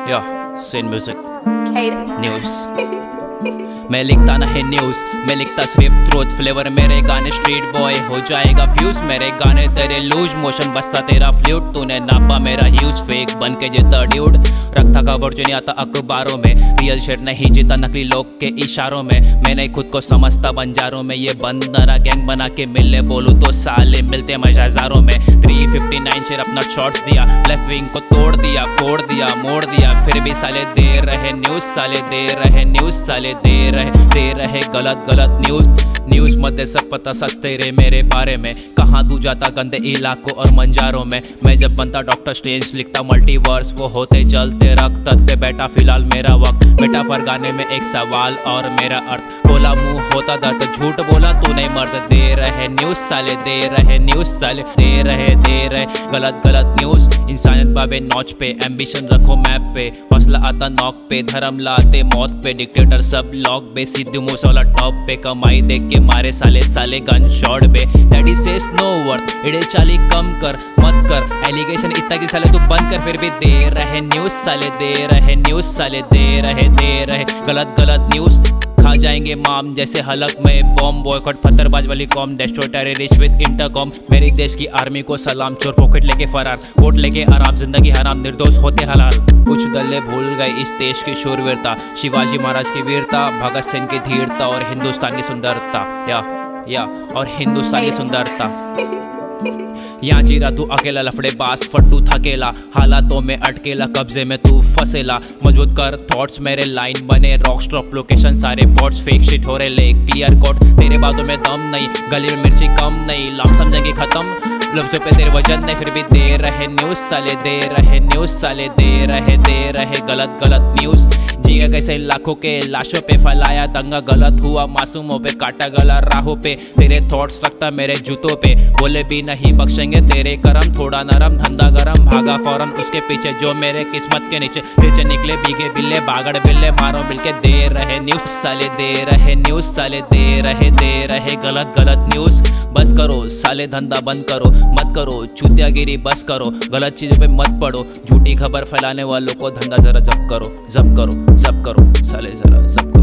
Sin Music News मैं लिखता नहीं न्यूज़, मैं लिखता सिर्फ ट्रूथ। फ्लेवर मेरे गाने स्ट्रीट बॉय हो जाएगा फ्यूज। मेरे गाने तेरे लूज मोशन बसता तेरा फ्लूट। तूने नापा मेरा ह्यूज फेक बन के जीता ड्यूड। रखता खबर जो नहीं आता अखबारों में। रियल शेर नहीं जीता नकली लोग के इशारों में। मैंने खुद को समझता बंजारों में। ये बंदना गैंग बना के मिलने बोलूँ तो साले मिलते मजा हजारों में। 359 शेर अपना शॉट्स दिया। लेफ्ट विंग को तोड़ दिया, फोड़ दिया, मोड़ दिया। फिर भी साले दे रहे न्यूज़, साले दे रहे न्यूज़, साले दे रहे गलत न्यूज़ मत दे सब पता सच तेरे मेरे बारे में। कहाँ तू जाता गंदे इलाकों और मंजारों में। मैं जब बनता डॉक्टर स्ट्रेंज लिखता मल्टीवर्स। वो होते जलते रक्त पे बैठा फिलहाल मेरा वक्त। मेटाफर गाने में एक सवाल और मेरा अर्थ। बोला मुंह होता दर्द, झूठ बोला तू नहीं मर्द। दे रहे न्यूज़ साले, दे रहे न्यूज़ साले, दे रहे गलत न्यूज़। इंसानियत पावे नॉच पे, एम्बिशन रखो मैप पे। हौसला आता नॉक पे, धर्म लाते मौत पे। डिक्टेटर सब लॉक पे, सिद्धू मूसेवाला टॉप पे। कमाई देख के मारे साले गन शॉट पे। डैडी सेज नो वर्थ, इड़े चाली कम कर मत कर। एलिगेशन इतना कि साले तू बंद कर। फिर भी दे रहे न्यूज़ साले, दे रहे न्यूज़ साले, दे रहे गलत न्यूज़। खा जाएंगे माम जैसे हलक में बॉम्ब। बॉयकॉट पत्थरबाज वाली कॉम, डेस्ट्रॉय टेररिस्ट विद इंटरकॉम। मेरे देश की आर्मी को सलाम, चोर पॉकेट लेके फरार, वोट लेके आराम, जिंदगी हराम, निर्दोष होते हलाल। कुछ दल्ले भूल गए इस देश की शूरवीरता। शिवाजी महाराज की वीरता, भगत सिंह की धीरता और हिंदुस्तान की सुंदरता। और हिंदुस्तानी सुंदरता। यहाँ जीरा तू अकेला, लफड़े बास फट्टू थकेला। हालातों में अटकेला, कब्जे में तू फसेला। मजबूत कर थॉट्स मेरे लाइन बने रॉक स्टॉप। लोकेशन सारे बॉट्स फेक शिट हो रहे ले क्लियर कोट। तेरे बातों में दम नहीं, गली में मिर्ची कम नहीं। लाम समझेंगे खत्म लफ्जों पे तेरे वजन नहीं। फिर भी दे रहे न्यूज़ साले, दे रहे न्यूज़ साले, दे रहे गलत न्यूज़। जिया कैसे लाखों के लाशों पे फैलाया दंगा। गलत हुआ मासूमों पे, काटा गला राहों पे। तेरे थॉट्स रखता मेरे जूतों पे। बोले भी नहीं बख्शेंगे तेरे करम। थोड़ा नरम धंधा गरम, भागा फौरन उसके पीछे जो मेरे किस्मत के नीचे निकले भीगे बिल्ले। बागड़ बिल्ले मारो मिलके। दे रहे न्यूज़ साले, दे रहे न्यूज़ साले, दे रहे गलत न्यूज़। बस करो साले धंधा बंद करो, मत करो चूतियागिरी बस करो। गलत चीज़ों पे मत पड़ो, झूठी खबर फैलाने वालों को धंधा जरा जब्त करो साले जरा जब्त करो।